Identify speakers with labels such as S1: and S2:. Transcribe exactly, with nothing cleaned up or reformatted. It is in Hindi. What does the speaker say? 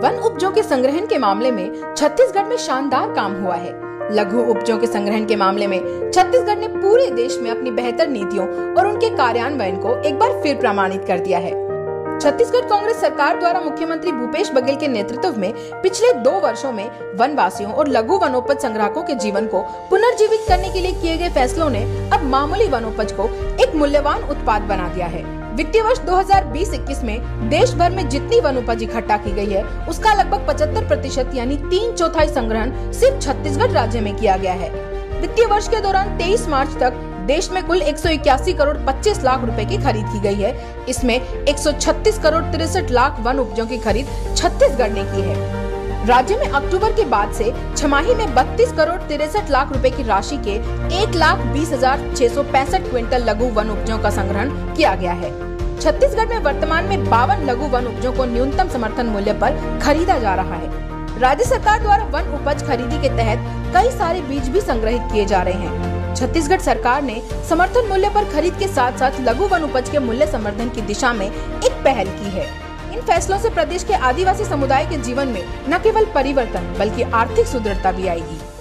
S1: वन उपजों के संग्रहण के मामले में छत्तीसगढ़ में शानदार काम हुआ है। लघु उपजों के संग्रहण के मामले में छत्तीसगढ़ ने पूरे देश में अपनी बेहतर नीतियों और उनके कार्यान्वयन को एक बार फिर प्रमाणित कर दिया है। छत्तीसगढ़ कांग्रेस सरकार द्वारा मुख्यमंत्री भूपेश बघेल के नेतृत्व में पिछले दो वर्षों में वनवासियों और लघु वनोपज संग्राहकों के जीवन को पुनर्जीवित करने के लिए किए गए फैसलों ने अब मामूली वनोपज को एक मूल्यवान उत्पाद बना दिया है। वित्तीय वर्ष दो हज़ार बीस इक्कीस में देश भर में जितनी वनोपज इकट्ठा की गई है, उसका लगभग पचहत्तर प्रतिशत यानी तीन चौथाई संग्रहण सिर्फ छत्तीसगढ़ राज्य में किया गया है। वित्तीय वर्ष के दौरान तेईस मार्च तक देश में कुल एक सौ इक्यासी करोड़ पच्चीस लाख रुपए की खरीद की गई है। इसमें एक सौ छत्तीस करोड़ तिरसठ लाख वन उपजों की खरीद छत्तीसगढ़ ने की है। राज्य में अक्टूबर के बाद से छमाही में बत्तीस करोड़ तिरसठ लाख रुपए की राशि के एक लाख बीस हजार छह सौ पैंसठ क्विंटल लघु वन उपजों का संग्रहण किया गया है। छत्तीसगढ़ में वर्तमान में बावन लघु वन उपजों को न्यूनतम समर्थन मूल्य पर खरीदा जा रहा है। राज्य सरकार द्वारा वन उपज खरीदी के तहत कई सारे बीज भी संग्रहित किए जा रहे हैं। छत्तीसगढ़ सरकार ने समर्थन मूल्य पर खरीद के साथ साथ लघु वन उपज के मूल्य संवर्धन की दिशा में एक पहल की है। इन फैसलों से प्रदेश के आदिवासी समुदाय के जीवन में न केवल परिवर्तन बल्कि आर्थिक सुदृढ़ता भी आएगी।